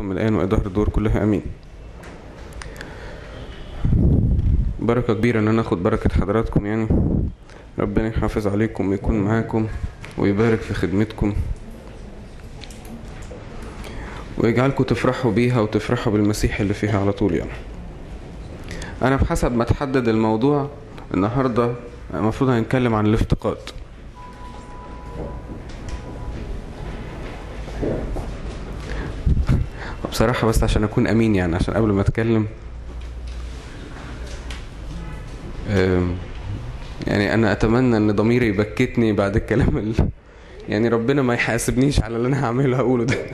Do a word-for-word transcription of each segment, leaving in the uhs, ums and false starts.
من الآن وإدهر الدور كلها أمين. بركة كبيرة أن أنا أخد بركة حضراتكم، يعني ربنا يحافظ عليكم ويكون معاكم ويبارك في خدمتكم ويجعلكم تفرحوا بيها وتفرحوا بالمسيح اللي فيها على طول. يعني أنا بحسب ما تحدد الموضوع النهاردة المفروض هنتكلم عن الافتقاد. بصراحة بس عشان أكون أمين، يعني عشان قبل ما أتكلم يعني أنا أتمنى أن ضميري يبكتني بعد الكلام اللي يعني ربنا ما يحاسبنيش على اللي أنا هعمله هقوله ده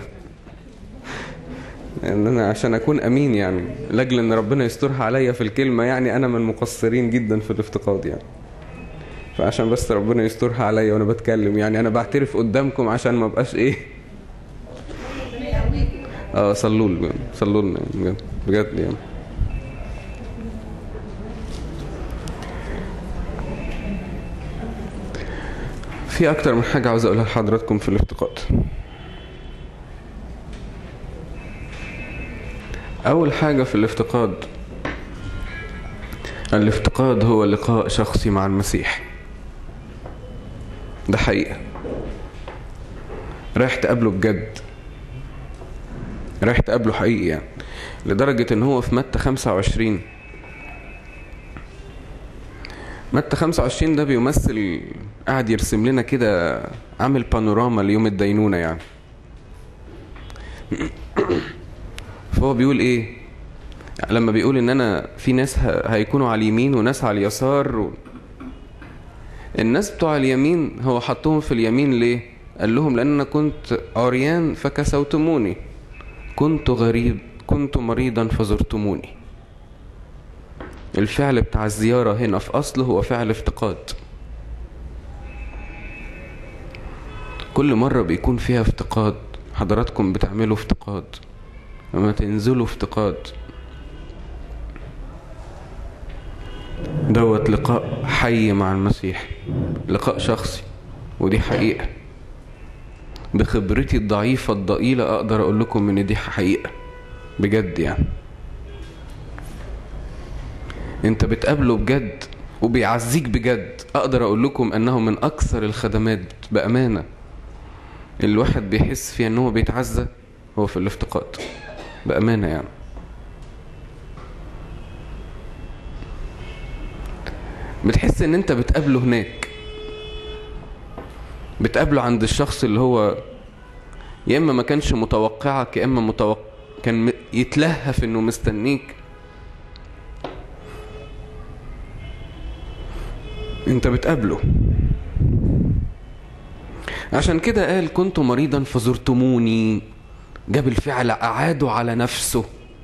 ان انا عشان اكون امين، يعني لاجل ان ربنا يسترها عليا في الكلمه. يعني انا من المقصرين جدا في الافتقاد، يعني فعشان بس ربنا يسترها عليا وانا بتكلم، يعني انا بعترف قدامكم عشان ما بقاش ايه اه صلوا لي صلوا لنا بجد بجد. يعني في اكتر من حاجه عاوز اقولها لحضراتكم في الافتقاد. أول حاجة في الافتقاد، الافتقاد هو لقاء شخصي مع المسيح. ده حقيقة، رايح تقابله بجد، رايح تقابله حقيقي، يعني لدرجة ان هو في متى خمسة وعشرين متى خمسة وعشرين ده بيمثل، قاعد يرسم لنا كده، عامل بانوراما ليوم الدينونة يعني. فهو بيقول ايه لما بيقول ان انا في ناس هيكونوا على اليمين وناس على اليسار و... الناس بتوع اليمين هو حطهم في اليمين ليه؟ قال لهم لان انا كنت عريان فكسوتموني، كنت غريب كنت مريضا فزرتموني. الفعل بتاع الزيارة هنا في اصله هو فعل افتقاد. كل مرة بيكون فيها افتقاد، حضراتكم بتعملوا افتقاد، لما تنزلوا افتقاد دوت لقاء حي مع المسيح، لقاء شخصي. ودي حقيقة، بخبرتي الضعيفة الضئيلة اقدر اقول لكم ان دي حقيقة بجد. يعني انت بتقابله بجد وبيعزيك بجد، اقدر اقول لكم انه من اكثر الخدمات بأمانة الواحد بيحس فيها انه بيتعزى هو في الافتقاد بأمانة. يعني بتحس ان انت بتقابله هناك، بتقابله عند الشخص اللي هو يا اما ما كانش متوقعك يا اما متوقع كان يتلهف انه مستنيك. انت بتقابله. عشان كده قال كنت مريضا فزرتموني، جاب الفعل اعاده على نفسه.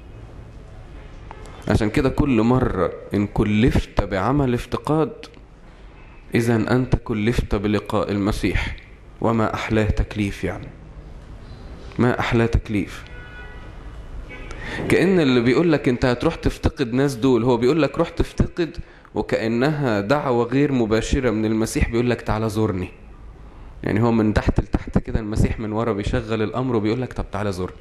عشان كده كل مرة إن كلفت بعمل افتقاد إذن أنت كلفت بلقاء المسيح. وما أحلاه تكليف، يعني ما أحلاه تكليف. كأن اللي بيقولك أنت هتروح تفتقد ناس دول هو بيقولك روح تفتقد، وكأنها دعوة غير مباشرة من المسيح بيقولك تعالى زورني. يعني هو من تحت لتحت كده، المسيح من ورا بيشغل الأمر وبيقولك طب تعالى زورني.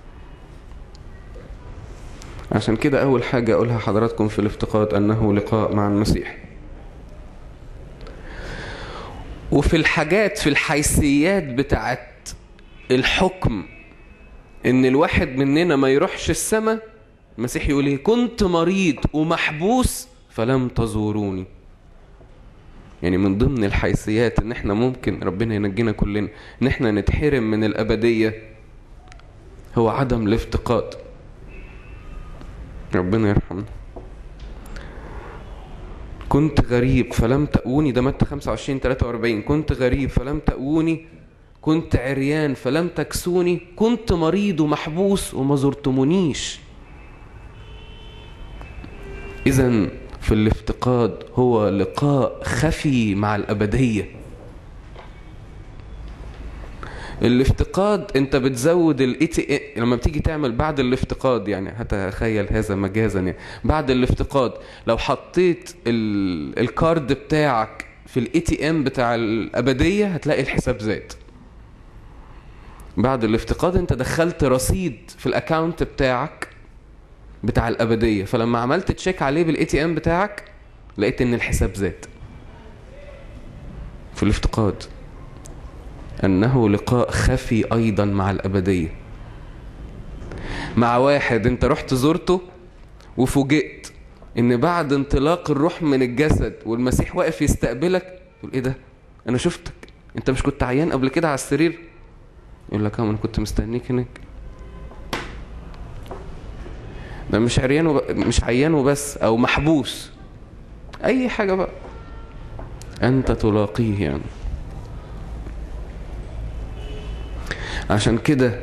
عشان كده أول حاجة أقولها حضراتكم في الافتقاد أنه لقاء مع المسيح. وفي الحاجات في الحيثيات بتاعت الحكم إن الواحد مننا ما يروحش السماء، المسيح يقول إيه؟ كنت مريض ومحبوس فلم تزوروني. يعني من ضمن الحيثيات إن إحنا ممكن ربنا ينجينا كلنا إن إحنا نتحرم من الأبدية هو عدم الافتقاد. ربنا يرحمنا. كنت غريب فلم تأوني، ده متى خمسة وعشرين ثلاثة وأربعين. كنت غريب فلم تأوني، كنت عريان فلم تكسوني، كنت مريض ومحبوس وما زرتمونيش. إذن في الافتقاد هو لقاء خفي مع الأبدية. الافتقاد انت بتزود الاي تي ام لما بتيجي تعمل بعد الافتقاد، يعني هتخيل هذا مجازا، يعني بعد الافتقاد لو حطيت الكارد بتاعك في الاي تي ام بتاع الابديه هتلاقي الحساب زاد. بعد الافتقاد انت دخلت رصيد في الاكاونت بتاعك بتاع الابدية، فلما عملت تشيك عليه بالاي تي ام بتاعك لقيت ان الحساب زاد. في الافتقاد انه لقاء خفي ايضا مع الابدية، مع واحد انت رحت زرته وفوجئت ان بعد انطلاق الروح من الجسد والمسيح واقف يستقبلك، تقول ايه ده، انا شفتك، انت مش كنت عيان قبل كده على السرير؟ يقول لك اه انا كنت مستنيك هناك. ده مش عريان وب... مش عيان وبس، او محبوس، اي حاجة بقى انت تلاقيه يعني. عشان كده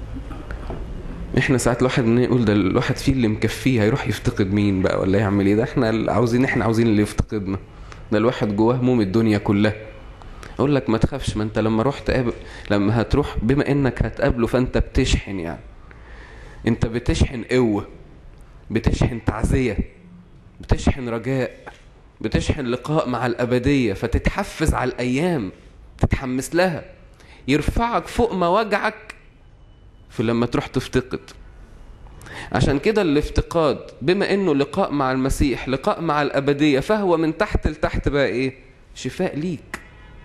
احنا ساعات الواحد يقول ده الواحد فيه اللي مكفيه، هيروح يفتقد مين بقى ولا يعمل ايه؟ ده احنا عاوزين احنا عاوزين اللي يفتقدنا، ده الواحد جواه هموم الدنيا كلها. اقول لك ما تخافش، ما انت لما رحت قابل، لما هتروح بما انك هتقابله فانت بتشحن، يعني انت بتشحن قوة، بتشحن تعزية، بتشحن رجاء، بتشحن لقاء مع الأبدية، فتتحفز على الأيام، تتحمس لها، يرفعك فوق ما وجعك في لما تروح تفتقد. عشان كده الافتقاد بما انه لقاء مع المسيح، لقاء مع الأبدية، فهو من تحت لتحت بقى ايه؟ شفاء ليك،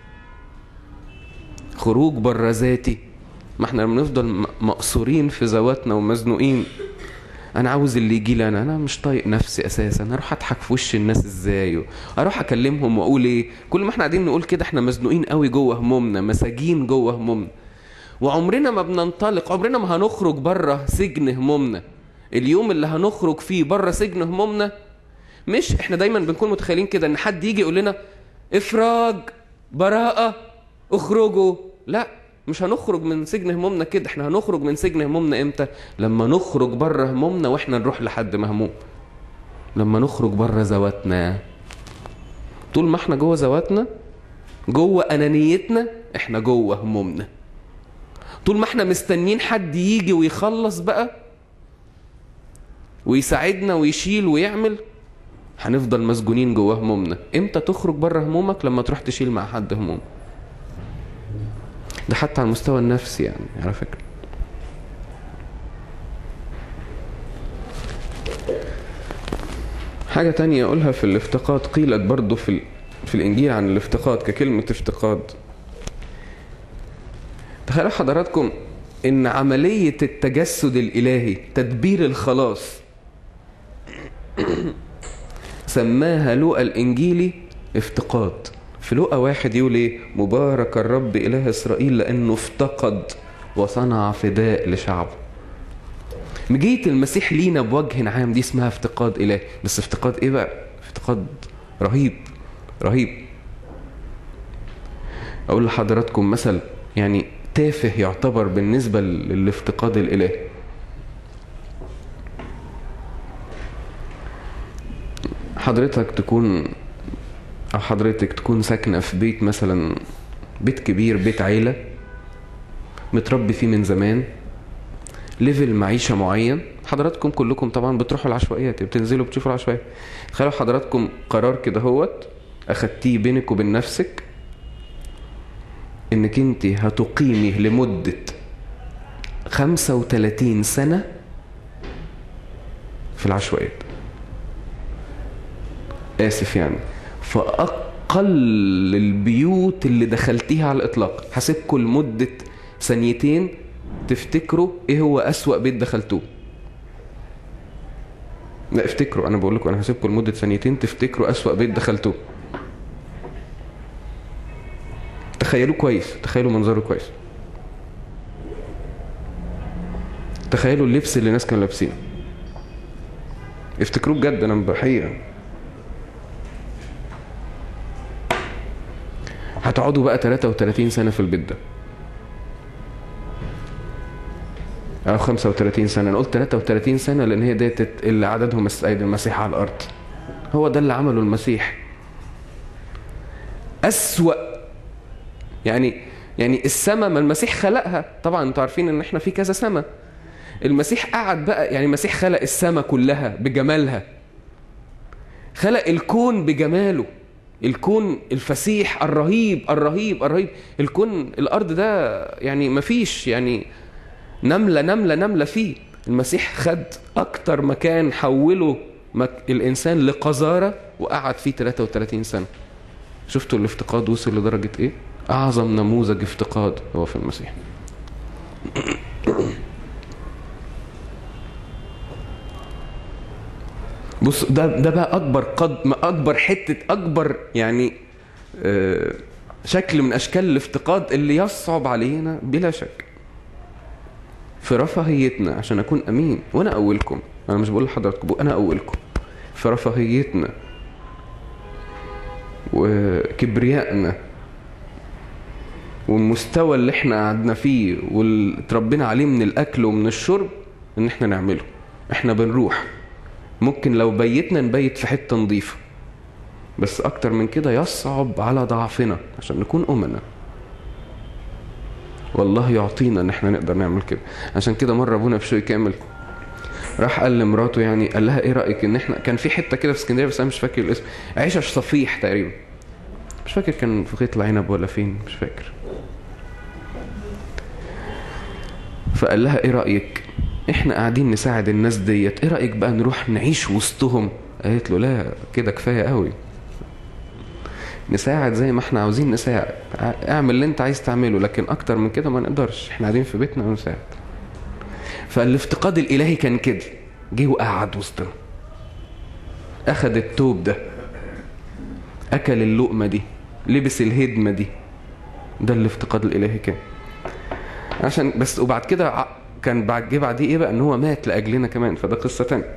خروج بره ذاتي. ما احنا بنفضل مقصورين في ذواتنا ومزنوقين، انا عاوز اللي يجي لي، انا انا مش طايق نفسي اساسا، اروح اضحك في وش الناس ازاي، اروح اكلمهم واقول ايه؟ كل ما احنا قاعدين نقول كده احنا مزنوقين قوي جوه همومنا، مساجين جوه همومنا، وعمرنا ما بننطلق، عمرنا ما هنخرج بره سجن همومنا. اليوم اللي هنخرج فيه بره سجن همومنا، مش احنا دايما بنكون متخيلين كده ان حد يجي يقول لنا افراج، براءة، اخرجوا. لا، مش هنخرج من سجن همومنا كده، احنا هنخرج من سجن همومنا امتى؟ لما نخرج بره همومنا واحنا نروح لحد مهموم، لما نخرج بره ذواتنا. طول ما احنا جوه ذواتنا، جوه انانيتنا، احنا جوه همومنا. طول ما احنا مستنيين حد يجي ويخلص بقى ويساعدنا ويشيل ويعمل، هنفضل مسجونين جوه همومنا. امتى تخرج بره همومك؟ لما تروح تشيل مع حد هموم. ده حتى على المستوى النفسي يعني، على فكرة. حاجة تانية أقولها في الافتقاد، قيلت برضو في, في الإنجيل عن الافتقاد ككلمة افتقاد. تخيلوا حضراتكم إن عملية التجسد الإلهي، تدبير الخلاص، سماها لوقا الإنجيلي افتقاد. في لوقا واحد يقول ايه؟ مبارك الرب إله إسرائيل لأنه افتقد وصنع فداء لشعبه. مجية المسيح لينا بوجه عام دي اسمها افتقاد إلهي. بس افتقاد ايه بقى؟ افتقاد رهيب رهيب. أقول لحضراتكم مثل يعني تافه يعتبر بالنسبة للافتقاد الإلهي. حضرتك تكون أو حضرتك تكون ساكنة في بيت مثلا، بيت كبير، بيت عيلة، متربي فيه من زمان، ليفل معيشة معين. حضراتكم كلكم طبعا بتروحوا العشوائيات، بتنزلوا بتشوفوا العشوائيات. تخيلوا حضراتكم قرار كده هوت أخدتيه بينك وبين نفسك، إنك انت هتقيمي لمدة خمسة وثلاثين سنة في العشوائيات. آسف يعني، فأقل البيوت اللي دخلتيها على الإطلاق هسيبكم لمدة ثانيتين تفتكروا إيه هو أسوأ بيت دخلتوه. لا افتكروا، أنا بقول لكم أنا هسيبكم لمدة ثانيتين تفتكروا أسوأ بيت دخلتوه. تخيلوا كويس، تخيلوا منظره كويس، تخيلوا اللبس اللي الناس كانوا لابسينه، افتكروه بجد. أنا بحقيقة هتقعدوا بقى ثلاثة وثلاثين سنة في البيت ده، أو خمسة وثلاثين سنة. أنا قلت ثلاثة وثلاثين سنة لأن هي ديت اللي عددهم السيد المسيح على الأرض. هو ده اللي عمله المسيح. أسوأ يعني يعني السماء ما المسيح خلقها طبعا، انتوا عارفين ان احنا في كذا سماء. المسيح قعد بقى، يعني المسيح خلق السماء كلها بجمالها، خلق الكون بجماله. الكون الفسيح الرهيب الرهيب الرهيب، الكون الأرض ده يعني مفيش يعني نملة نملة نملة فيه. المسيح خد أكتر مكان حوله مك... الإنسان لقذارة وقعد فيه ثلاثة وثلاثين سنة. شفتوا الافتقاد وصل لدرجة إيه؟ أعظم نموذج افتقاد هو في المسيح. بص ده ده بقى أكبر قد أكبر حتة أكبر يعني آه شكل من أشكال الافتقاد اللي يصعب علينا بلا شك في رفاهيتنا. عشان أكون أمين وأنا أولكم، أنا مش بقول لحضراتكم، أنا أولكم في رفاهيتنا وكبريائنا والمستوى اللي احنا قعدنا فيه واللي اتربينا عليه من الأكل ومن الشرب إن احنا نعمله. احنا بنروح ممكن لو بيتنا نبيت في حتة نظيفة، بس أكتر من كده يصعب على ضعفنا عشان نكون أمنا. والله يعطينا ان احنا نقدر نعمل كده. عشان كده مرة ابونا بشوي كامل راح قال لمراته، يعني قال لها ايه رأيك ان احنا كان في حتة كده في اسكندرية بس انا مش فاكر الاسم، عشش صفيح تقريبا، مش فاكر كان في خيط العنب ولا فين، مش فاكر. فقال لها ايه رأيك احنا قاعدين نساعد الناس ديت، ايه رأيك بقى نروح نعيش وسطهم؟ قالت له لا كده كفاية قوي، نساعد زي ما احنا عاوزين نساعد، اعمل اللي انت عايز تعمله، لكن اكتر من كده ما نقدرش، احنا قاعدين في بيتنا ونساعد. فالافتقاد الالهي كان كده، جه وقعد وسطنا، اخد التوب ده، اكل اللقمة دي، لبس الهدمة دي، ده الافتقاد الالهي كان. عشان بس وبعد كده كان بعد جه بعديه ايه بقى، ان هو مات لاجلنا كمان، فده قصة تانية.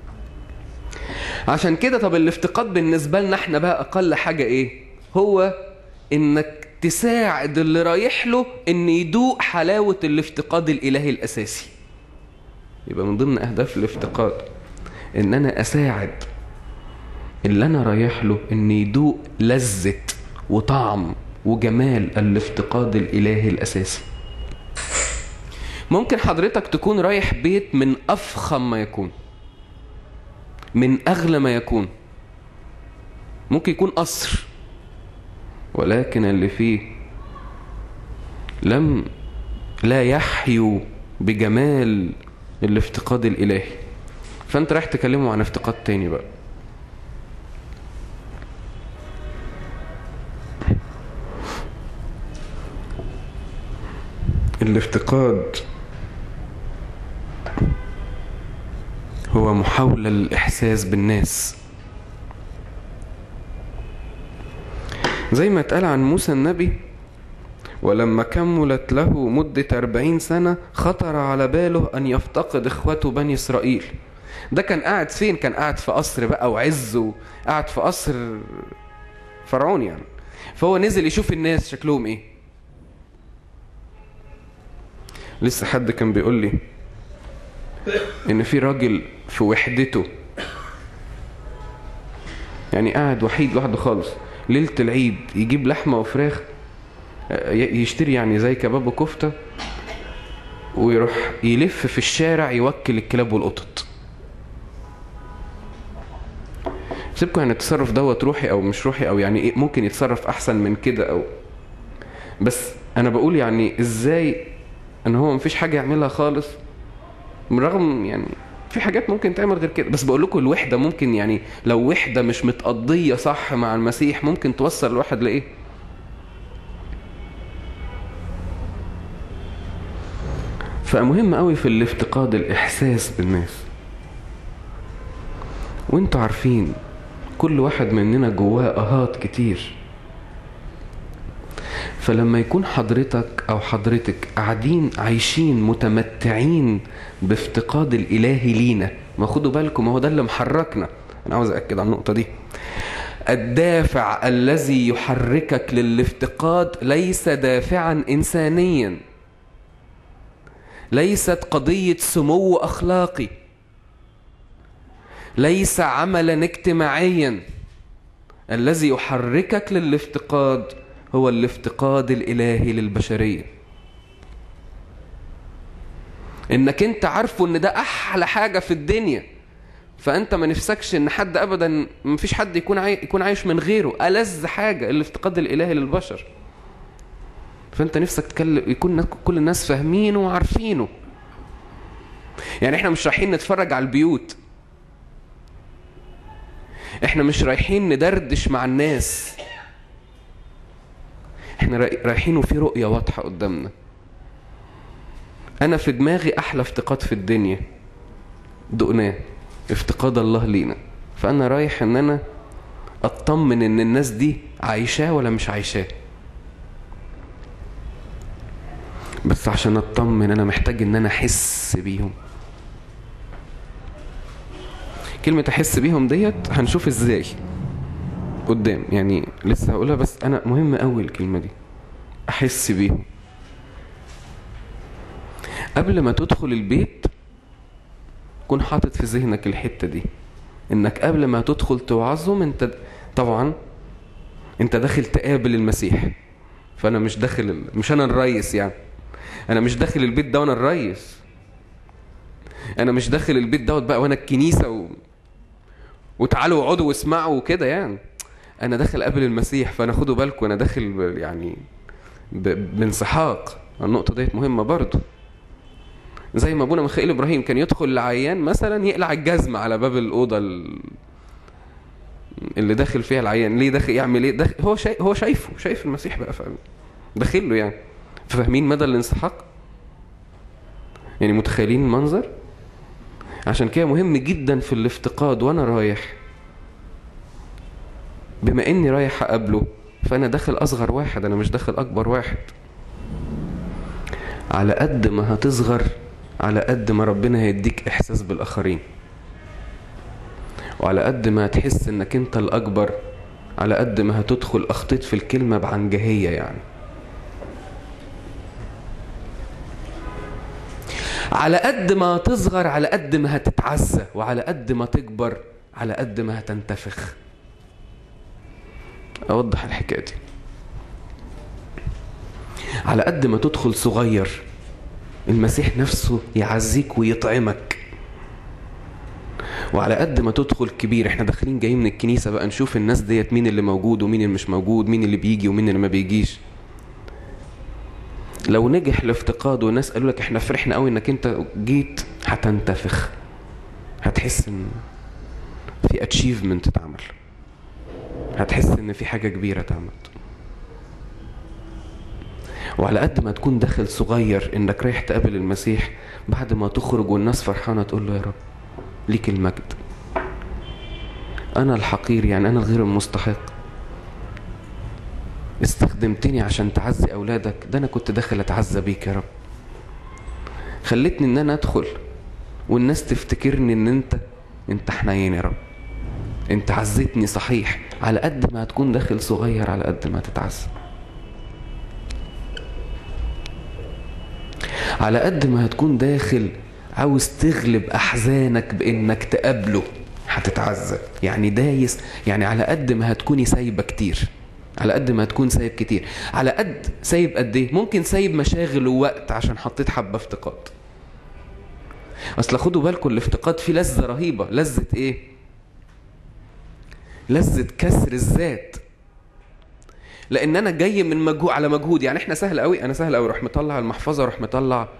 عشان كده طب الافتقاد بالنسبة لنا احنا بقى اقل حاجة ايه؟ هو انك تساعد اللي رايح له ان يدوق حلاوة الافتقاد الالهي الاساسي. يبقى من ضمن اهداف الافتقاد ان انا اساعد اللي انا رايح له ان يدوق لذة وطعم وجمال الافتقاد الالهي الاساسي. ممكن حضرتك تكون رايح بيت من افخم ما يكون، من أغلى ما يكون، ممكن يكون قصر، ولكن اللي فيه لم لا يحيو بجمال الافتقاد الإلهي. فأنت رايح تكلمه عن افتقاد تاني بقى. الافتقاد هو محاولة للإحساس بالناس، زي ما اتقال عن موسى النبي، ولما كملت له مدة أربعين سنة خطر على باله أن يفتقد إخوته بني إسرائيل. ده كان قاعد فين؟ كان قاعد في قصر بقى وعزه، قاعد في قصر فرعون يعني. فهو نزل يشوف الناس شكلهم ايه. لسه حد كان بيقول لي ان في راجل في وحدته يعني قاعد وحيد لوحده خالص، ليلة العيد يجيب لحمة وفراخ، يشتري يعني زي كباب وكفتة، ويروح يلف في الشارع يوكل الكلاب والقطط. سيبكم يعني التصرف دوت روحي او مش روحي، او يعني ايه، ممكن يتصرف احسن من كده، او بس انا بقول يعني ازاي ان هو مفيش حاجة يعملها خالص، بالرغم يعني في حاجات ممكن تعمل غير كده. بس بقول لكم الوحدة ممكن يعني لو وحدة مش متقضية صح مع المسيح ممكن توصل الواحد لايه. فمهم قوي في الافتقاد الاحساس بالناس. وانتوا عارفين كل واحد مننا جواه اهات كتير، فلما يكون حضرتك او حضرتك قاعدين عايشين متمتعين بافتقاد الالهي لينا، ما خدوا بالكم هو ده اللي محركنا. انا عاوز اكد على النقطة دي. الدافع الذي يحركك للافتقاد ليس دافعا انسانيا، ليست قضية سمو اخلاقي، ليس عملا اجتماعيا. الذي يحركك للافتقاد هو الافتقاد الالهي للبشرية، انك انت عارفه ان ده احلى حاجة في الدنيا، فانت ما نفسكش ان حد ابدا، ما فيش حد يكون عاي... يكون عايش من غيره. ألذ حاجه الافتقاد الالهي للبشر. فانت نفسك تكلم يكون كل الناس فاهمينه وعارفينه. يعني احنا مش رايحين نتفرج على البيوت، احنا مش رايحين ندردش مع الناس، احنا رايحين وفي رؤية واضحة قدامنا. انا في دماغي احلى افتقاد في الدنيا دقناه، افتقاد الله لينا. فانا رايح ان انا اطمن ان الناس دي عايشاه ولا مش عايشاه. بس عشان اطمن انا محتاج ان انا احس بيهم. كلمة احس بيهم ديت هنشوف ازاي قدام، يعني لسه هقولها، بس انا مهم قوي الكلمة دي، احس بيهم. قبل ما تدخل البيت كن حاطط في ذهنك الحتة دي، انك قبل ما تدخل توعظهم انت طبعا انت داخل تقابل المسيح. فانا مش داخل، مش انا الرئيس يعني، انا مش داخل البيت ده وانا الرئيس، انا مش داخل البيت دوت بقى وانا الكنيسة و... وتعالوا اقعدوا واسمعوا وكده يعني. انا داخل قبل المسيح. فانا خدوا بالكم انا داخل ب... يعني ب... بانسحاق. النقطة ديت مهمة برضو. زي ما ابونا ميخائيل ابراهيم كان يدخل لعيان مثلا يقلع الجزمة على باب الأوضة اللي داخل فيها العيان. ليه داخل يعمل ايه؟ داخل هو شايف، هو شايفه شايف المسيح بقى، فاهم؟ داخل له يعني. فاهمين مدى الانسحاق؟ يعني متخيلين المنظر؟ عشان كده مهم جدا في الافتقاد وانا رايح، بما اني رايح اقابله فانا داخل اصغر واحد، انا مش داخل اكبر واحد. على قد ما هتصغر على قد ما ربنا هيديك احساس بالاخرين، وعلى قد ما هتحس انك انت الاكبر على قد ما هتدخل اخطيت في الكلمة بعنجهية يعني. على قد ما تصغر على قد ما هتتعزى، وعلى قد ما تكبر على قد ما هتنتفخ. اوضح الحكاية دي. على قد ما تدخل صغير المسيح نفسه يعزيك ويطعمك، وعلى قد ما تدخل كبير. احنا داخلين جايين من الكنيسة بقى نشوف الناس ديت مين اللي موجود ومين اللي مش موجود، مين اللي بيجي ومين اللي ما بيجيش. لو نجح الافتقاد والناس قالوا لك احنا فرحنا قوي انك انت جيت، هتنتفخ، هتحس ان في اتشيفمنت اتعمل، هتحس ان في حاجة كبيرة اتعملت. وعلى قد ما تكون داخل صغير انك رايح تقابل المسيح، بعد ما تخرج والناس فرحانة تقول له يا رب ليك المجد، انا الحقير يعني انا الغير المستحق، استخدمتني عشان تعزي اولادك، ده انا كنت داخل اتعزى بيك يا رب. خلتني ان انا ادخل والناس تفتكرني ان انت انت حنين يا رب، انت عزيتني صحيح. على قد ما هتكون داخل صغير على قد ما تتعزى. على قد ما هتكون داخل عاوز تغلب احزانك بانك تقابله هتتعزى. يعني دايس، يعني على قد ما هتكوني سايبه كتير، على قد ما هتكون سايب كتير. على قد سايب قد ايه؟ ممكن سايب مشاغل ووقت عشان حطيت حبه افتقاد. اصل خدوا بالكم الافتقاد فيه لذة رهيبة. لذة ايه؟ لذة كسر الذات. لان انا جاي من مجهود على مجهود. يعني احنا سهل قوي، انا سهل قوي اروح مطلع المحفظة، اروح مطلع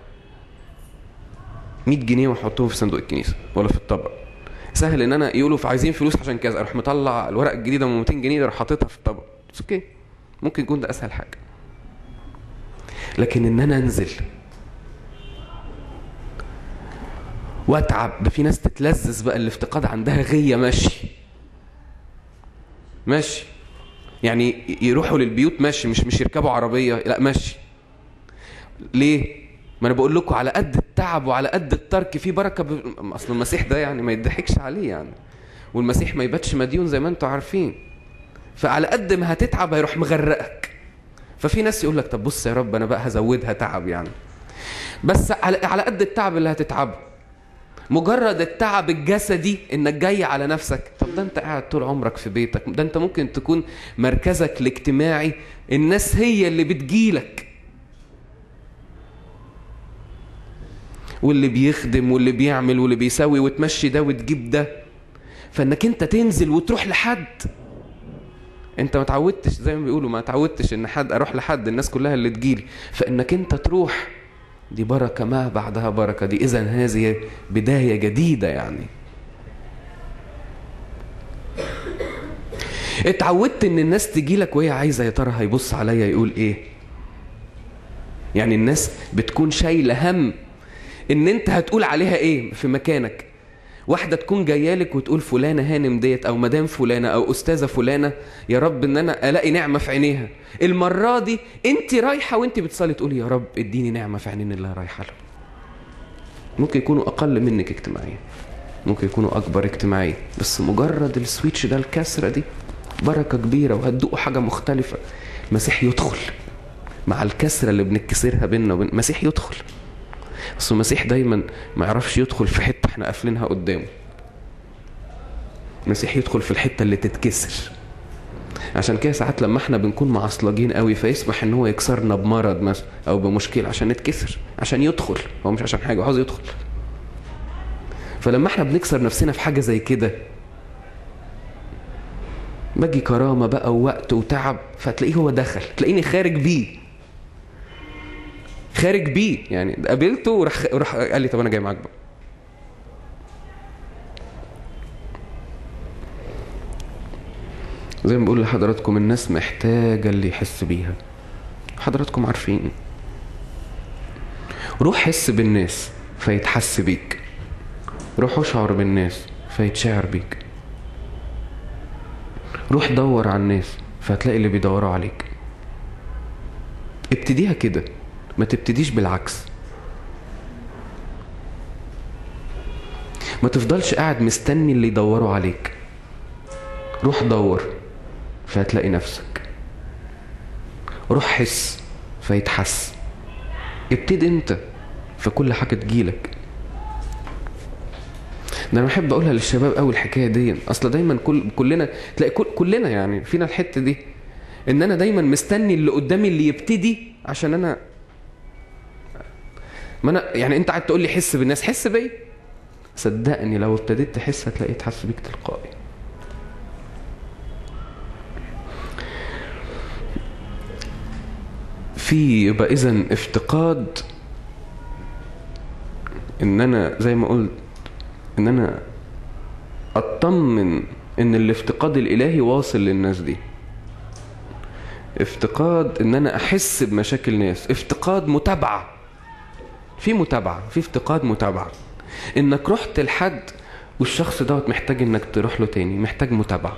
مية جنيه واحطهم في صندوق الكنيسة ولا في الطبق. سهل ان انا يقولوا عايزين فلوس عشان كذا، اروح مطلع الورق الجديدة من مئتين جنيه اروح حاططها في الطبق. اوكي، ممكن يكون ده اسهل حاجة. لكن ان انا انزل واتعب، ده في ناس تتلذذ بقى الافتقاد عندها غية ماشي ماشي، يعني يروحوا للبيوت ماشي، مش مش يركبوا عربية، لا ماشي. ليه؟ ما انا بقول لكم على قد التعب وعلى قد الترك في بركة ب... اصل المسيح ده يعني ما يضحكش عليه يعني، والمسيح ما يباتش مديون زي ما انتوا عارفين. فعلى قد ما هتتعب هيروح مغرقك. ففي ناس يقول لك طب بص يا رب انا بقى هزودها تعب يعني، بس على على قد التعب اللي هتتعبه. مجرد التعب الجسدي انك جاي على نفسك، طب ده انت قاعد طول عمرك في بيتك، ده انت ممكن تكون مركزك الاجتماعي الناس هي اللي بتجيلك، واللي بيخدم واللي بيعمل واللي بيسوي، وتمشي ده وتجيب ده فانك انت تنزل وتروح لحد انت ما تعودتش، زي ما بيقولوا ما تعودتش ان حد اروح لحد، الناس كلها اللي تجيلي، فانك انت تروح دي بركة ما بعدها بركة. دي اذا هذه بداية جديدة يعني. اتعودت ان الناس تجيلك وهي عايزة يا ترى هيبص عليا يقول ايه. يعني الناس بتكون شايلة هم ان انت هتقول عليها ايه في مكانك. واحدة تكون جايالك وتقول فلانة هانم ديت او مدام فلانة او استاذة فلانة، يا رب ان انا الاقي نعمة في عينيها. المرة دي انت رايحة وانت بتصلي تقولي يا رب اديني نعمة في عينين اللي رايحة له. ممكن يكونوا اقل منك اجتماعيا، ممكن يكونوا اكبر اجتماعيا، بس مجرد السويتش ده، الكسرة دي بركة كبيرة وهتدوقوا حاجة مختلفة. المسيح يدخل مع الكسرة اللي بنكسرها بيننا وبين المسيح يدخل. بس المسيح دايما ما يعرفش يدخل في حتة احنا قافلينها قدامه. المسيح يدخل في الحتة اللي تتكسر. عشان كده ساعات لما احنا بنكون معصلجين قوي فيسمح ان هو يكسرنا بمرض مثلا او بمشكلة عشان نتكسر، عشان يدخل. هو مش عشان حاجة، عاوز يدخل. فلما احنا بنكسر نفسنا في حاجة زي كده، باجي كرامة بقى ووقت وتعب، فتلاقيه هو دخل، تلاقيني خارج بيه خارج بيه يعني. قابلته وراح راح قال لي طب انا جاي معاك بقى. زي ما بقول لحضراتكم، الناس محتاجة اللي يحس بيها. حضراتكم عارفين، روح حس بالناس فيتحس بيك، روح اشعر بالناس فيتشعر بيك، روح دور على الناس فهتلاقي اللي بيدوروا عليك. ابتديها كده، ما تبتديش بالعكس. ما تفضلش قاعد مستني اللي يدوروا عليك. روح دور فهتلاقي نفسك، روح حس فيتحس. ابتدي انت فكل حاجة تجيلك. ده انا بحب اقولها للشباب قوي الحكايه دي. اصل دايما كل كلنا تلاقي كل كلنا يعني فينا الحته دي، ان انا دايما مستني اللي قدامي اللي يبتدي عشان انا ما انا يعني. انت قاعد تقول لي حس بالناس، حس بيا. صدقني لو ابتديت تحس هتلاقي تحس بيك تلقائي. في يبقى اذن افتقاد، ان انا زي ما قلت ان انا اطمن ان الافتقاد الالهي واصل للناس دي. افتقاد ان انا احس بمشاكل الناس. افتقاد متابعة، في متابعة، في افتقاد متابعة، انك رحت لحد والشخص دوت محتاج انك تروح له تاني، محتاج متابعة.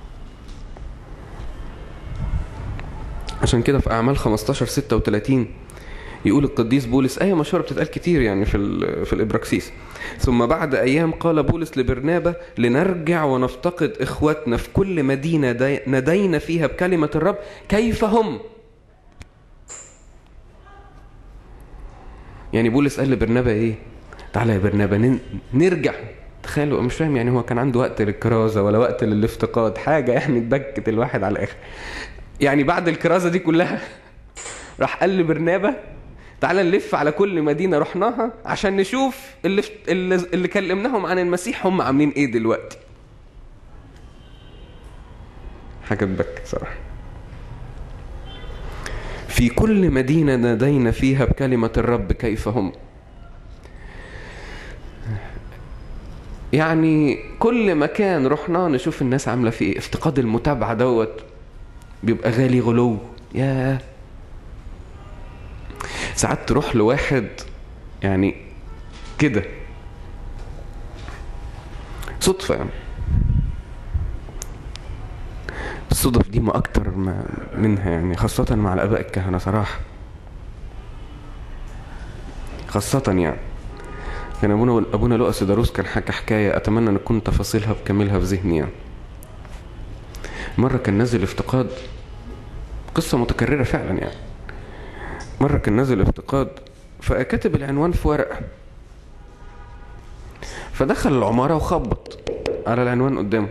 عشان كده في اعمال خمستاشر ستة وتلاتين يقول القديس بولس آية مشهورة بتتقال كتير يعني في في الإبراكسيس: ثم بعد أيام قال بولس لبرنابا لنرجع ونفتقد إخواتنا في كل مدينة ندينا فيها بكلمة الرب كيف هم. يعني بولس قال لبرنابا إيه؟ تعالى يا برنابا نرجع. تخيلوا، مش فاهم يعني هو كان عنده وقت للكرازة ولا وقت للافتقاد؟ حاجة يعني تبكت الواحد على الآخر. يعني بعد الكرازة دي كلها راح قال لبرنابا تعالى نلف على كل مدينة رحناها عشان نشوف اللي, اللي, اللي كلمناهم عن المسيح هم عاملين ايه دلوقتي. حاجة تبكي صراحة. في كل مدينة نادينا فيها بكلمة الرب كيف هم. يعني كل مكان رحنا نشوف الناس عاملة فيه. افتقاد المتابعة دوت بيبقى غالي غلو. ياه، ساعات تروح لواحد يعني كده صدفة، يعني الصدف دي ما أكتر ما منها يعني، خاصة مع الآباء الكهنة صراحة، خاصة يعني. كان أبونا أبونا لؤى سيداروس كان حكى حكاية أتمنى أن أكون تفاصيلها بكاملها في ذهني يعني. مرة كان نازل افتقاد، قصة متكررة فعلا يعني. مرة كان نازل افتقاد فكاتب العنوان في ورقة، فدخل العمارة وخبط على العنوان قدامه،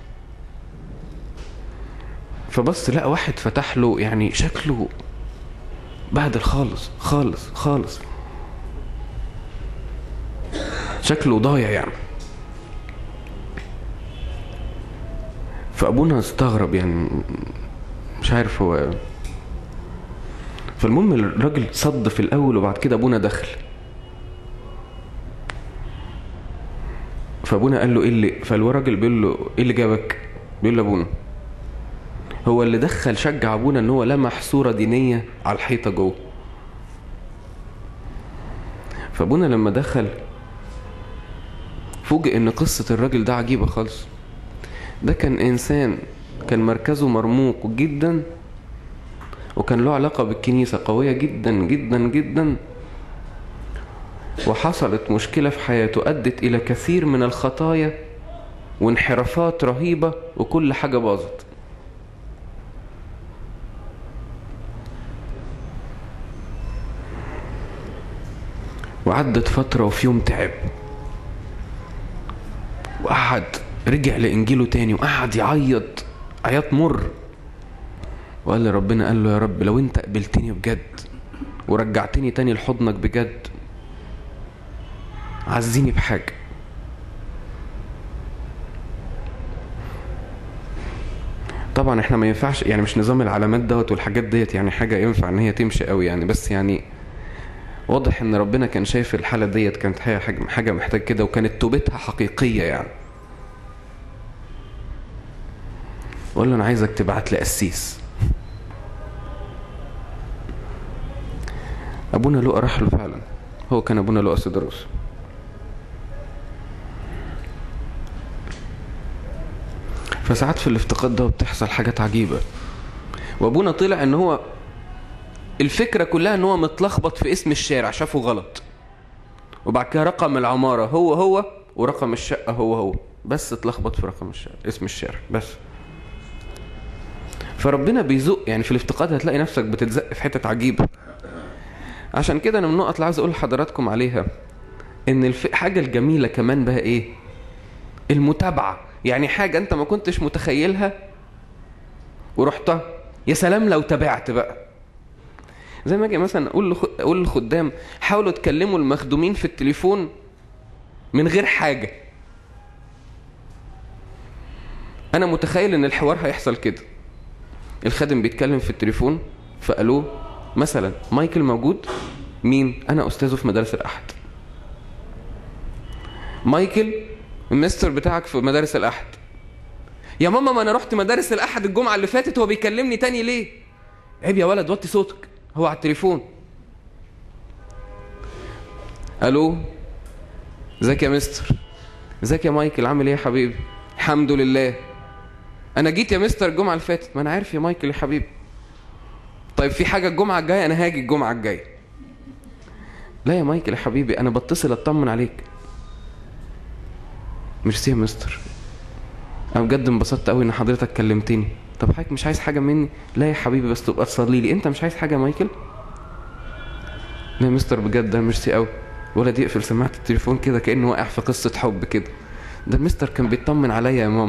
فبص لقى واحد فتح له يعني شكله بهدل خالص خالص خالص، شكله ضايع يعني. فابونا استغرب يعني مش عارف هو. فالمهم الراجل صد في الاول وبعد كده ابونا دخل. فابونا قال له ايه اللي، فالراجل بيقول له ايه اللي جابك؟ بيقول له ابونا هو اللي دخل شجع ابونا ان هو لمح صورة دينية على الحيطة جوه. فابونا لما دخل فوجئ ان قصة الراجل ده عجيبة خالص. ده كان انسان كان مركزه مرموق جدا، وكان له علاقة بالكنيسة قوية جدا جدا جدا، وحصلت مشكلة في حياته أدت إلى كثير من الخطايا وانحرافات رهيبة، وكل حاجة باظت. وعدت فترة وفي يوم تعب وقعد رجع لإنجيله تاني وقعد يعيط عياط مر، وقال لربنا، قال له يا رب لو انت قبلتني بجد ورجعتني تاني لحضنك بجد عزيني بحاجة. طبعا احنا ما ينفعش يعني، مش نظام العلامات دوت والحاجات ديت يعني حاجة ينفع ان هي تمشي قوي يعني، بس يعني واضح ان ربنا كان شايف الحالة ديت كانت حاجة محتاج كده، وكانت توبتها حقيقية يعني. وقال له انا عايزك تبعت لي قسيس. ابونا لؤى راح له فعلا، هو كان ابونا لؤى سيدروس. فساعات في الافتقاد ده بتحصل حاجات عجيبة. وابونا طلع ان هو الفكرة كلها ان هو متلخبط في اسم الشارع، شافه غلط، وبعد كده رقم العمارة هو هو ورقم الشقة هو هو، بس اتلخبط في رقم الشارع اسم الشارع بس. فربنا بيزق يعني في الافتقاد، هتلاقي نفسك بتتزق في حتة عجيبة. عشان كده انا من النقط اللي عايز اقول لحضراتكم عليها ان الحاجة الجميلة كمان بقى ايه؟ المتابعة. يعني حاجة انت ما كنتش متخيلها ورحتها، يا سلام لو تابعت بقى. زي ما اجي مثلا اقول اقول للخدام حاولوا تكلموا المخدومين في التليفون من غير حاجة. انا متخيل ان الحوار هيحصل كده، الخادم بيتكلم في التليفون فقالوه مثلا مايكل موجود؟ مين؟ انا استاذه في مدارس الاحد. مايكل المستر بتاعك في مدارس الاحد. يا ماما ما انا رحت مدارس الاحد الجمعة اللي فاتت، هو بيكلمني تاني ليه؟ عيب يا ولد وطي صوتك، هو على التليفون. الو ازيك يا مستر؟ ازيك يا مايكل عامل ايه يا حبيبي؟ الحمد لله. انا جيت يا مستر الجمعة اللي فاتت. ما انا عارف يا مايكل يا حبيبي. طيب في حاجة الجمعة الجاية؟ انا هاجي الجمعة الجاية. لا يا مايكل يا حبيبي انا بتصل اطمن عليك. ميرسي يا مستر، انا بجد انبسطت قوي ان حضرتك كلمتني. طب حضرتك مش عايز حاجة مني؟ لا يا حبيبي بس تبقى تصلي لي. انت مش عايز حاجة يا مايكل؟ لا يا مستر بجد انا ميرسي قوي. ولد يقفل سماعة التليفون كده كأنه واقع في قصة حب كده. ده المستر كان بيطمن عليا يا ماما.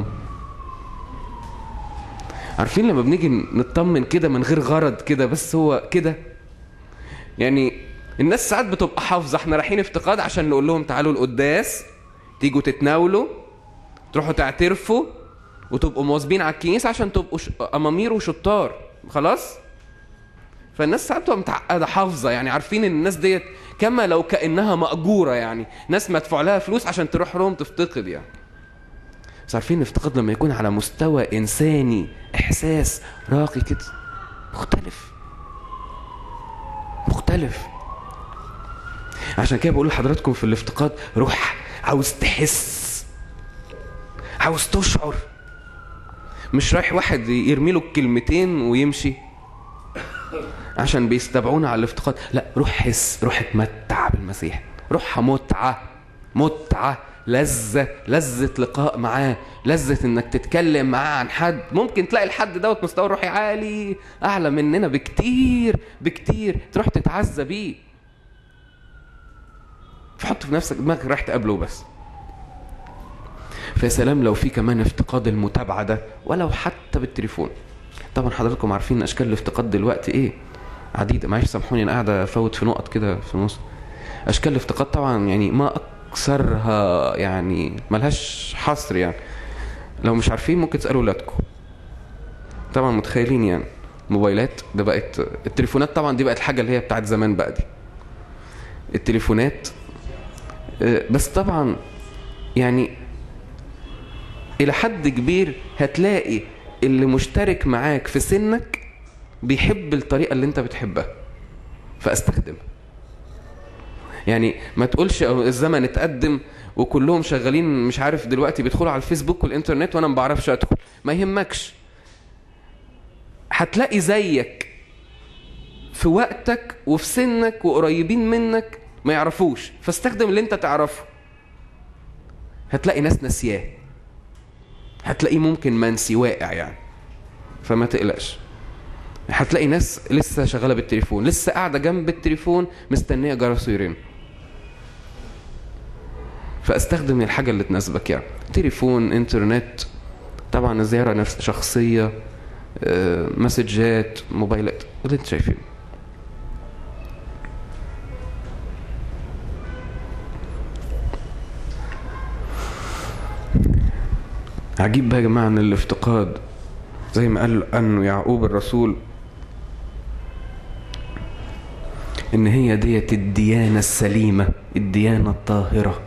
عارفين لما بنيجي نطمن كده من غير غرض كده، بس هو كده يعني. الناس ساعات بتبقى حافظة احنا رايحين افتقاد عشان نقول لهم تعالوا القداس، تيجوا تتناولوا، تروحوا تعترفوا، وتبقوا مواظبين على الكنيسة عشان تبقوا ش... امامير وشطار خلاص. فالناس ساعات بتبقى متعقدة حافظة يعني، عارفين ان الناس ديت كما لو كأنها مأجورة يعني، ناس مدفوع لها فلوس عشان تروح لهم تفتقد يعني. بس عارفين الافتقاد لما يكون على مستوى إنساني، إحساس راقي كده، مختلف مختلف. عشان كده بقول لحضراتكم في الافتقاد روح عاوز تحس، عاوز تشعر. مش رايح واحد يرمي له الكلمتين ويمشي عشان بيستبعونا على الافتقاد. لا، روح حس، روح اتمتع بالمسيح. روح متعة متعة، لذة لذة لقاء معاه، لذة انك تتكلم معاه عن حد. ممكن تلاقي الحد دوت مستوى الروحي عالي اعلى مننا بكتير بكتير، تروح تتعزى بيه. فحط في نفسك دماغك رايح تقابله بس. فيا سلام لو في كمان افتقاد المتابعة ده ولو حتى بالتليفون. طبعا حضراتكم عارفين اشكال الافتقاد دلوقتي ايه عديدة. معلش سامحوني انا قاعد افوت في نقط كده في النص. اشكال الافتقاد طبعا يعني ما اكثرها يعني ملهاش حصر يعني. لو مش عارفين ممكن تسألوا ولادكم. طبعا متخيلين يعني موبايلات، ده بقت التليفونات طبعا دي بقت الحاجة اللي هي بتاعت زمان بقى دي التليفونات. بس طبعا يعني الى حد كبير هتلاقي اللي مشترك معاك في سنك بيحب الطريقة اللي انت بتحبها فاستخدمها. يعني ما تقولش الزمن اتقدم وكلهم شغالين مش عارف دلوقتي بيدخلوا على الفيسبوك والانترنت وانا ما بعرفش ادخل. ما يهمكش، هتلاقي زيك في وقتك وفي سنك وقريبين منك ما يعرفوش، فاستخدم اللي انت تعرفه. هتلاقي ناس ناسياه، هتلاقي ممكن منسي واقع يعني، فما تقلقش. هتلاقي ناس لسه شغالة بالتليفون، لسه قاعدة جنب التليفون مستنية جرس يرن. فاستخدم الحاجة اللي تناسبك يعني، تليفون، انترنت، طبعا زيارة نفس شخصية، آه، مسجات، موبايلات، اللي انت شايفين. عجيب بقى يا جماعة ان الافتقاد زي ما قال عنه يعقوب الرسول ان هي ديت الديانة السليمة، الديانة الطاهرة.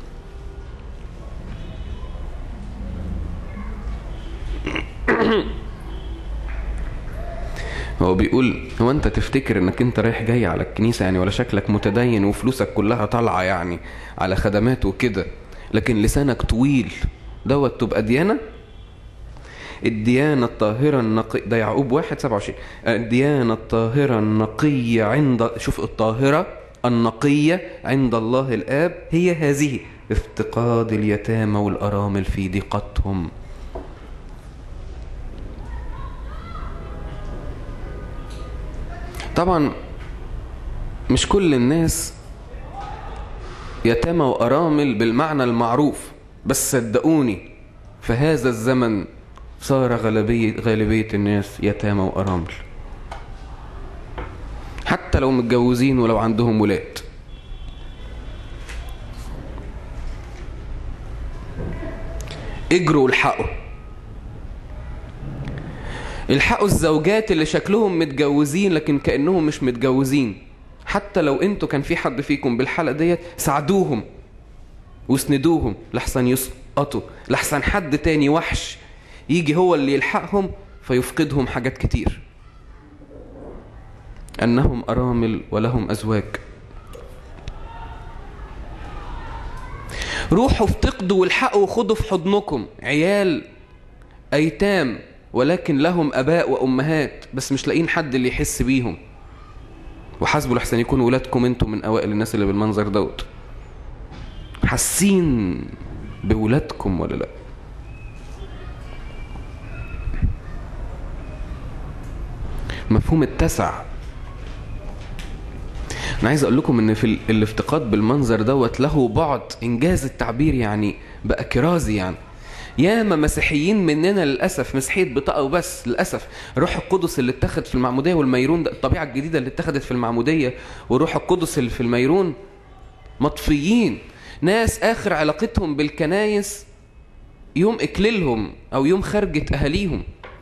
هو بيقول هو انت تفتكر انك انت رايح جاي على الكنيسة يعني، ولا شكلك متدين وفلوسك كلها طالعة يعني على خدمات وكده، لكن لسانك طويل، دوت تبقى ديانة؟ الديانة الطاهرة النقية، ده يعقوب واحد سبعة وعشرين، الديانة الطاهرة النقية عند، شوف الطاهرة النقية عند الله الآب هي هذه: افتقاد اليتامى والأرامل في ضيقتهم. طبعا مش كل الناس يتامى وأرامل بالمعنى المعروف، بس صدقوني في هذا الزمن صار غالبية, غالبية الناس يتامى وأرامل، حتى لو متجوزين ولو عندهم ولاد. اجروا الحقوا الحقوا الزوجات اللي شكلهم متجوزين لكن كأنهم مش متجوزين. حتى لو انتوا كان في حد فيكم بالحلقة ديت، ساعدوهم واسندوهم لحسن يسقطوا، لحسن حد تاني وحش يجي هو اللي يلحقهم فيفقدهم حاجات كتير. أنهم أرامل ولهم أزواج. روحوا افتقدوا والحقوا وخدوا في حضنكم عيال أيتام ولكن لهم أباء وأمهات، بس مش لاقين حد اللي يحس بيهم. وحسبوا لحسن يكون ولادكم انتم من أوائل الناس اللي بالمنظر دوت. حاسين بولادكم ولا لا؟ مفهوم التسع. انا عايز اقول لكم ان في الافتقاد بالمنظر دوت له بعد انجاز التعبير يعني بقى كرازي يعني. ياما مسيحيين مننا للاسف مسيحيه بطاقه وبس للاسف. الروح القدس اللي اتخذ في المعموديه والميرون ده، الطبيعه الجديده اللي اتخذت في المعموديه والروح القدس اللي في الميرون، مطفيين. ناس اخر علاقتهم بالكنايس يوم اكليلهم او يوم خرجة اهاليهم.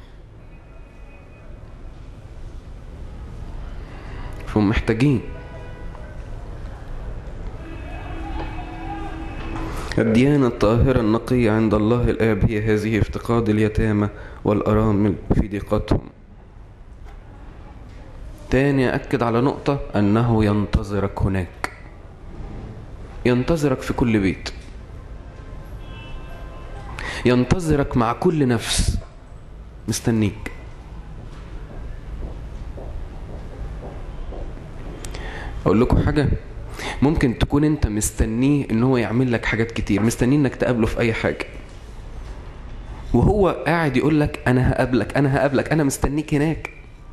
فهم محتاجين. الديانة الطاهرة النقية عند الله الآب هي هذه: افتقاد اليتامى والأرامل في ضيقتهم. تاني أكد على نقطة، أنه ينتظرك هناك، ينتظرك في كل بيت، ينتظرك مع كل نفس، مستنيك. أقول لكم حاجة، ممكن تكون انت مستنيه ان هو يعمل لك حاجات كتير، مستنيه انك تقابله في اي حاجة، وهو قاعد يقول لك انا هقابلك انا هقابلك انا مستنيك هناك.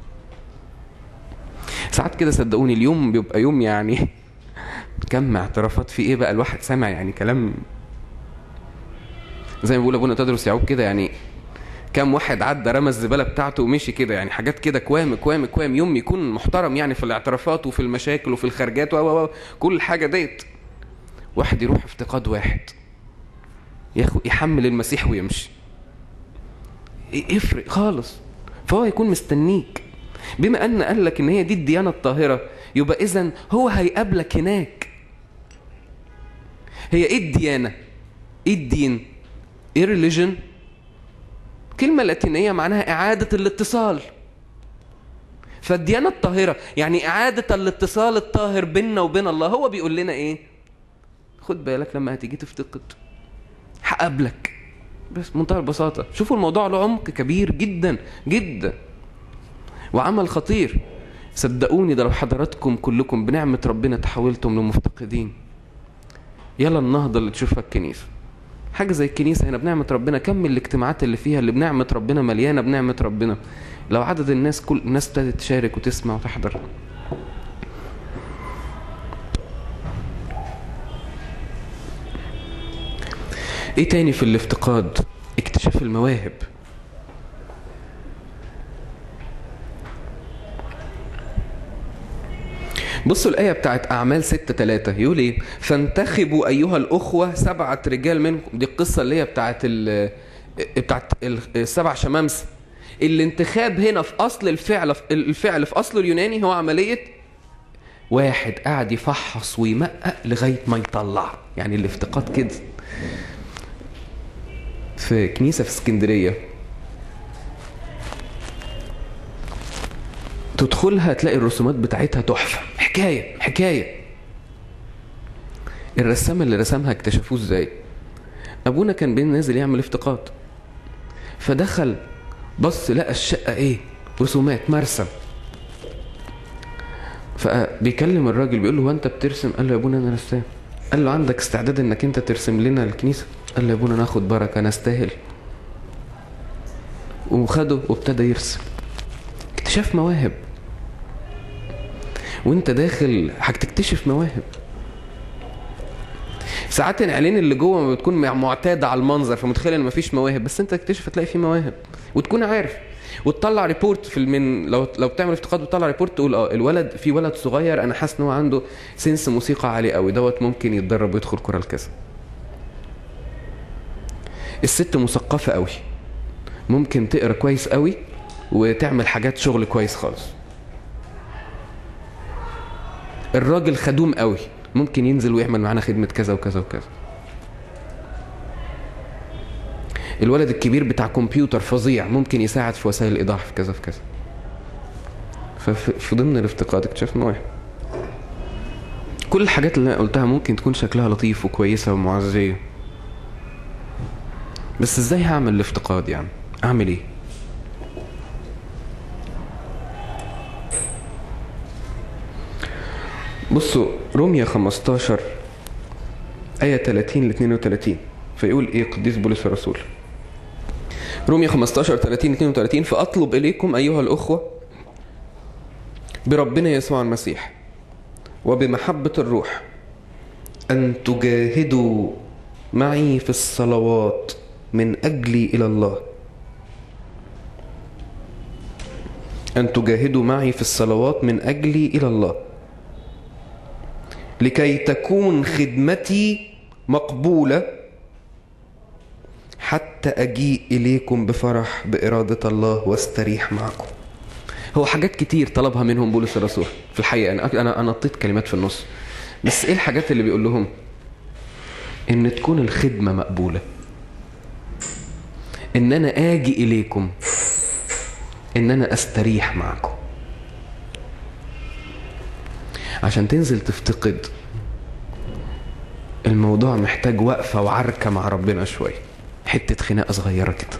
ساعات كده صدقوني اليوم بيبقى يوم يعني كم اعترافات في ايه بقى، الواحد سامع يعني كلام زي ما بيقول ابونا تدرس يعقوب كده، يعني كم واحد عدى رمى الزبالة بتاعته ومشي كده، يعني حاجات كده كوام كوام كوام. يوم يكون محترم يعني في الاعترافات وفي المشاكل وفي الخرجات و كل حاجة ديت. واحد يروح افتقاد واحد ياخد يحمل المسيح ويمشي. يفرق خالص. فهو يكون مستنيك. بما ان قال لك ان هي دي الديانة الطاهرة، يبقى اذن هو هيقابلك هناك. هي ايه الديانة؟ ايه الدين؟ ايه ريليجن؟ كلمة لاتينية معناها اعادة الاتصال. فالديانة الطاهرة يعني اعادة الاتصال الطاهر بيننا وبين الله. هو بيقول لنا ايه؟ خد بالك لما هتيجي تفتقد هقابلك. بس منتهى البساطة. شوفوا الموضوع له عمق كبير جدا جدا وعمل خطير. صدقوني ده لو حضراتكم كلكم بنعمة ربنا تحولتم لمفتقدين. يلا النهضة اللي تشوفها الكنيسة، حاجة زي الكنيسة هنا بنعمة ربنا، كم الاجتماعات اللي فيها اللي بنعمة ربنا مليانة بنعمة ربنا. لو عدد الناس كل الناس ابتدت تشارك وتسمع وتحضر. ايه تاني في الافتقاد؟ اكتشاف المواهب. بصوا الآية بتاعت أعمال ستة تلاتة يقول إيه؟ فانتخبوا أيها الأخوة سبعة رجال منكم. دي القصة اللي هي بتاعت ال بتاعت السبع شمامسة. الانتخاب هنا في أصل الفعل الفعل في أصل اليوناني هو عملية واحد قاعد يفحص ويمقق لغاية ما يطلع. يعني الافتقاد كده. في كنيسة في اسكندرية تدخلها تلاقي الرسومات بتاعتها تحفة، حكاية حكاية. الرسام اللي رسمها اكتشفوه ازاي؟ ابونا كان بين نازل يعمل افتقاد، فدخل بص لقى الشقة ايه؟ رسومات مرسم. فبيكلم الراجل بيقول له هو انت بترسم؟ قال له يا ابونا انا رسام. قال له عندك استعداد انك انت ترسم لنا الكنيسة؟ قال له يا ابونا ناخد بركة نستاهل. وخده وابتدى يرسم. اكتشاف مواهب. وانت داخل هتكتشف مواهب. ساعات العينين اللي جوه ما بتكون معتاده على المنظر فمتخيل ان مفيش مواهب، بس انت تكتشف هتلاقي فيه مواهب وتكون عارف وتطلع ريبورت في من لو لو بتعمل افتقاد وتطلع ريبورت تقول اه الولد في ولد صغير انا حاسس ان هو عنده سنس موسيقى عالي قوي دوت ممكن يتدرب ويدخل كورال كذا. الست مثقفه قوي ممكن تقرا كويس قوي وتعمل حاجات شغل كويس خالص. الراجل خدوم قوي ممكن ينزل ويعمل معانا خدمة كذا وكذا وكذا. الولد الكبير بتاع كمبيوتر فظيع ممكن يساعد في وسائل الإيضاح في كذا في كذا. ففي ضمن الافتقاد اكتشاف مواهب. كل الحاجات اللي انا قلتها ممكن تكون شكلها لطيف وكويسة ومعزية، بس ازاي هعمل الافتقاد؟ يعني اعمل ايه؟ بصوا رومية خمستاشر آية تلاتين ل اتنين وتلاتين فيقول ايه قديس بولس الرسول؟ رومية خمستاشر تلاتين ل اتنين وتلاتين فأطلب إليكم أيها الأخوة بربنا يسوع المسيح وبمحبة الروح أن تجاهدوا معي في الصلوات من أجلي إلى الله. أن تجاهدوا معي في الصلوات من أجلي إلى الله لكي تكون خدمتي مقبولة حتى أجيء إليكم بفرح بإرادة الله واستريح معكم. هو حاجات كتير طلبها منهم بولس الرسول في الحقيقة. أنا أنا أنا نطيت كلمات في النص، بس إيه الحاجات اللي بيقول لهم؟ إن تكون الخدمة مقبولة، إن أنا آجي إليكم، إن أنا أستريح معكم. عشان تنزل تفتقد الموضوع محتاج وقفة وعركة مع ربنا شوية، حتة خناقة صغيرة كده.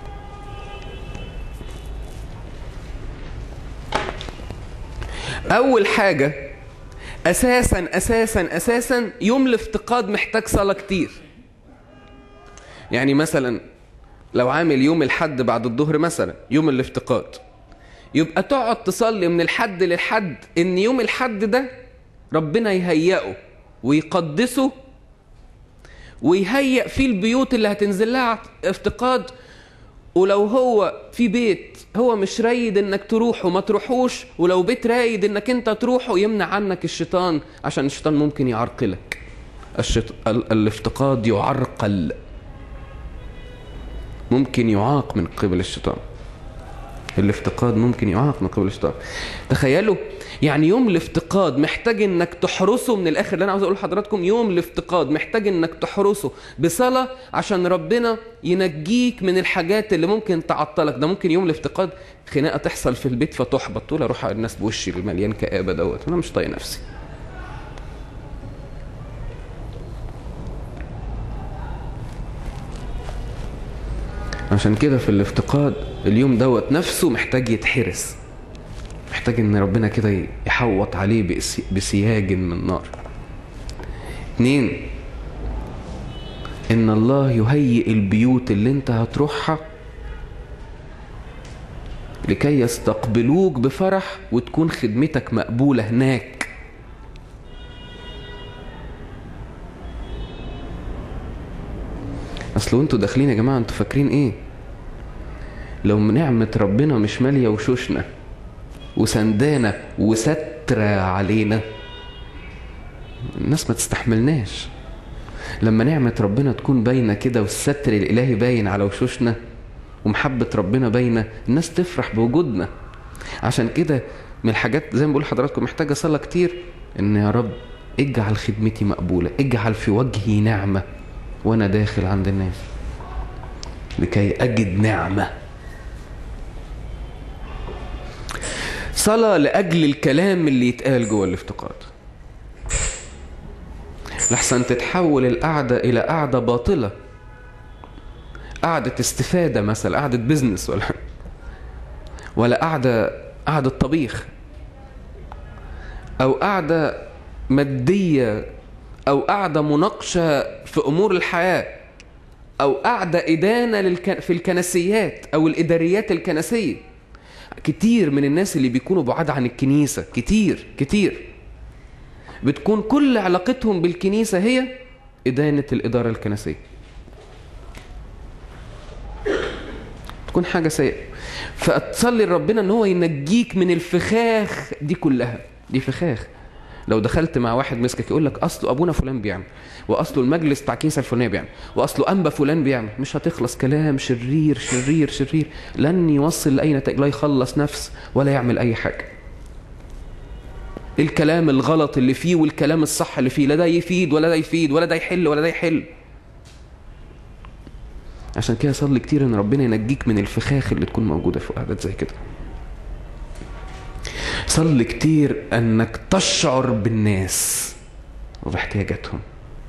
أول حاجة أساسا أساسا أساسا يوم الافتقاد محتاج صلاة كتير. يعني مثلا لو عامل يوم الحد بعد الظهر مثلا يوم الافتقاد، يبقى تقعد تصلي من الحد للحد ان يوم الحد ده ربنا يهيئه ويقدسه ويهيئ فيه البيوت اللي هتنزل لها افتقاد. ولو هو في بيت هو مش رايد انك تروحه ما تروحوش، ولو بيت رايد انك انت تروحه يمنع عنك الشيطان، عشان الشيطان ممكن يعرقلك. الشيط... الافتقاد يعرقل ممكن يعاق من قبل الشيطان. الافتقاد ممكن يعاق من قبل الشيطان. تخيلوا يعني يوم الافتقاد محتاج انك تحرسه. من الاخر اللي انا عاوز اقول لحضراتكم، يوم الافتقاد محتاج انك تحرسه بصلاة عشان ربنا ينجيك من الحاجات اللي ممكن تعطلك. ده ممكن يوم الافتقاد خناقة تحصل في البيت فتحبط، تقول اروح على الناس بوشي المليان كآبة دوت، انا مش طايق نفسي. عشان كده في الافتقاد اليوم دوت نفسه محتاج يتحرس، محتاج ان ربنا كده يحوط عليه بسياج من نار. اتنين، ان الله يهيئ البيوت اللي انت هتروحها لكي يستقبلوك بفرح وتكون خدمتك مقبولة هناك. اصل انتوا داخلين يا جماعة انتوا فاكرين ايه؟ لو نعمة ربنا مش مالية وشوشنا وسندانة وسترة علينا، الناس ما تستحملناش. لما نعمة ربنا تكون باينة كده والستر الإلهي باين على وشوشنا ومحبة ربنا باينة، الناس تفرح بوجودنا. عشان كده من الحاجات زي ما بقول لحضراتكم محتاجة صلاة كتير، ان يا رب اجعل خدمتي مقبولة، اجعل في وجهي نعمة وانا داخل عند الناس لكي اجد نعمة. صلاة لأجل الكلام اللي يتقال جوه الافتقاد، لحسن تتحول القعدة إلى قعدة باطلة، قعدة استفادة مثلا، قعدة بيزنس، ولا ولا قعدة قعدة طبيخ، أو قعدة مادية، أو قعدة مناقشة في أمور الحياة، أو قعدة إدانة للك... في الكنسيات أو الإداريات الكنسية. كتير من الناس اللي بيكونوا بعاد عن الكنيسة، كتير كتير بتكون كل علاقتهم بالكنيسة هي إدانة الإدارة الكنسية. تكون حاجة سيئة. فأتصلي لربنا ان هو ينجيك من الفخاخ دي كلها. دي فخاخ. لو دخلت مع واحد مسكك يقول لك اصله ابونا فلان بيعمل، واصله المجلس بتاع الكنيسه الفلانيه بيعمل، واصله انبا فلان بيعمل، مش هتخلص. كلام شرير شرير شرير لن يوصل لاي نتائج، لا يخلص نفس ولا يعمل اي حاجه. الكلام الغلط اللي فيه والكلام الصح اللي فيه، لا ده يفيد ولا ده يفيد، ولا ده يحل ولا ده يحل. عشان كده صلي كتير ان ربنا ينجيك من الفخاخ اللي تكون موجوده في قعدات زي كده. صلي كتير انك تشعر بالناس وباحتياجاتهم.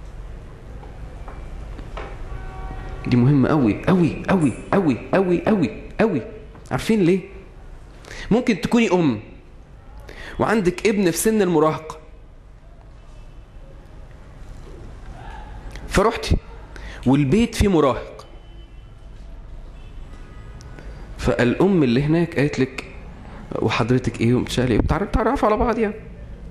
دي مهمه قوي قوي قوي قوي قوي قوي قوي. عارفين ليه؟ ممكن تكوني ام وعندك ابن في سن المراهقه، فرحتي والبيت فيه مراهق، فالام اللي هناك قالت لك وحضرتك ايه ومتشالي ايه، بتعرفوا على بعض يعني،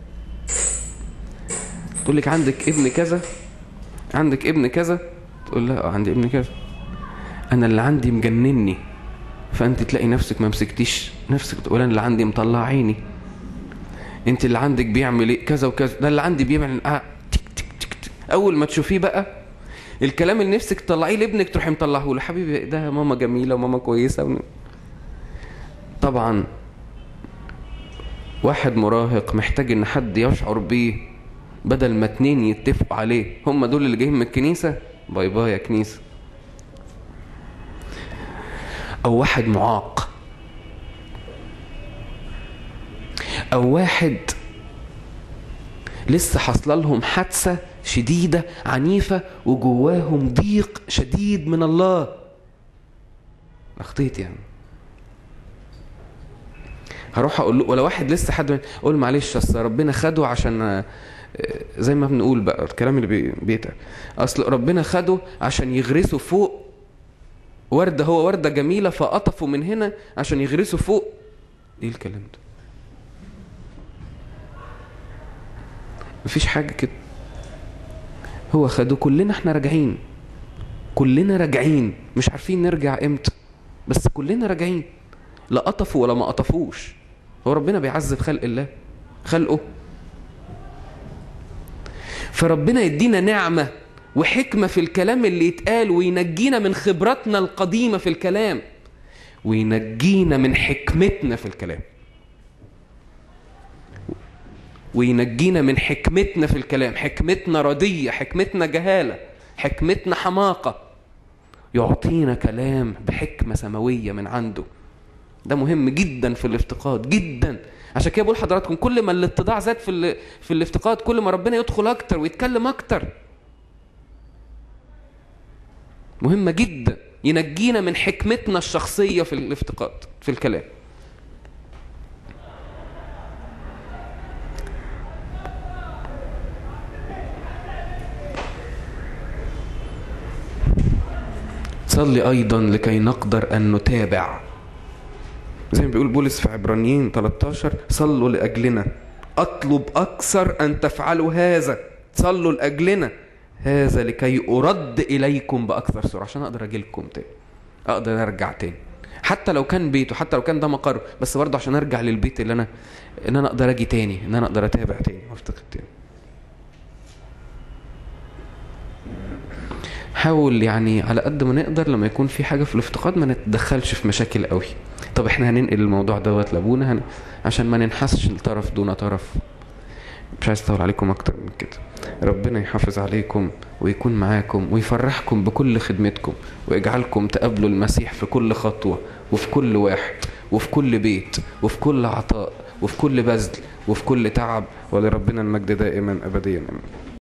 تقول لك عندك ابن كذا، عندك ابن كذا، تقول لها اه عندي ابن كذا، انا اللي عندي مجنني، فانت تلاقي نفسك ما مسكتيش نفسك، تقول انا اللي عندي مطلع عيني، انت اللي عندك بيعمل ايه كذا وكذا، ده اللي عندي بيعمل اه تك تك تك تك. اول ما تشوفيه بقى الكلام اللي نفسك تطلعيه لابنك تروحي مطلعه له، حبيبي ده ماما جميله وماما كويسه و... طبعا واحد مراهق محتاج ان حد يشعر بيه، بدل ما اتنين يتفقوا عليه هم دول اللي جايين من الكنيسه، باي باي يا كنيسه. او واحد معاق، او واحد لسه حصل لهم حادثه شديده عنيفه وجواهم ضيق شديد من الله، اخطيت يعني، هروح اقول له، ولا واحد لسه حد اقول معلش اصل ربنا خده عشان زي ما بنقول بقى الكلام اللي بيتقال، اصل ربنا خده عشان يغرسه فوق ورده، هو ورده جميله فقطفوا من هنا عشان يغرسوا فوق. ايه الكلام ده؟ مفيش حاجه كده. هو خده، كلنا احنا راجعين، كلنا راجعين مش عارفين نرجع امتى، بس كلنا راجعين، لا قطفوا ولا ما قطفوش. هو ربنا بيعذب خلق الله، خلقه، فربنا يدينا نعمة وحكمة في الكلام اللي يتقال، وينجينا من خبراتنا القديمة في الكلام، وينجينا من حكمتنا في الكلام، وينجينا من حكمتنا في الكلام. حكمتنا ردية، حكمتنا جهالة، حكمتنا حماقة، يعطينا كلام بحكمة سماوية من عنده. ده مهم جدا في الافتقاد جدا. عشان كده بقول حضراتكم كل ما الاتضاع زاد في في الافتقاد، كل ما ربنا يدخل اكتر ويتكلم اكتر. مهمة جدا، ينجينا من حكمتنا الشخصية في الافتقاد في الكلام. صلي أيضا لكي نقدر أن نتابع، زي ما بيقول بولس في عبرانيين ثلاثة عشر: صلوا لأجلنا، أطلب أكثر أن تفعلوا هذا. صلوا لأجلنا هذا لكي أرد إليكم بأكثر سرعة، عشان أقدر أجي لكم تاني، أقدر أرجع تاني، حتى لو كان بيت وحتى لو كان ده مقر، بس برضه عشان أرجع للبيت اللي أنا إن أنا أقدر أجي تاني، إن أنا أقدر أتابع تاني وأفتقد تاني. حاول يعني على قد ما نقدر لما يكون في حاجة في الافتقاد ما نتدخلش في مشاكل قوي. طب احنا هننقل الموضوع دوت لابونا هن... عشان ما ننحسش الطرف دون طرف. مش عايز اطول عليكم اكتر من كده. ربنا يحافظ عليكم ويكون معاكم ويفرحكم بكل خدمتكم، ويجعلكم تقابلوا المسيح في كل خطوة وفي كل واحد وفي كل بيت وفي كل عطاء وفي كل بذل وفي كل تعب. ولربنا المجد دائما أبديا.